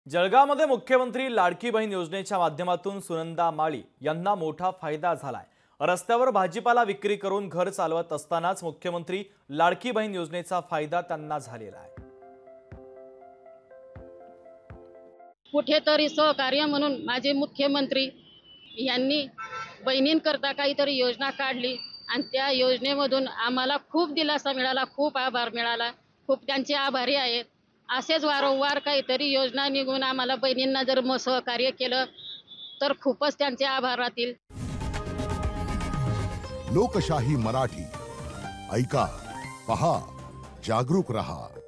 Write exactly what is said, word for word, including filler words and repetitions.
जळगावमध्ये मुख्यमंत्री लाडकी बहीण योजनेच्या माध्यमातून सुनंदा माळी यांना मोठा फायदा झालाय। रस्त्यावर भाजीपाला विक्री करून घर चालवत असतानाच मुख्यमंत्री लाडकी बहीण योजनेचा फायदा त्यांना झालेला आहे। कुठेतरी सहकार्य म्हणून माझे मुख्यमंत्री यांनी बहिणींकरता काहीतरी योजना काढली आणि त्या योजनेमधून आम्हाला खूप दिलासा मिळाला, खूप आभार मिळाला, खूप त्यांचे आभारी आहेत। असेच वारंवार काहीतरी योजना निघून आम्हाला बहिणींना जर म सहकार्य केलं तर खूपच त्यांचे आभार राहतील। लोकशाही मराठी ऐका, पहा, जागरूक रहा।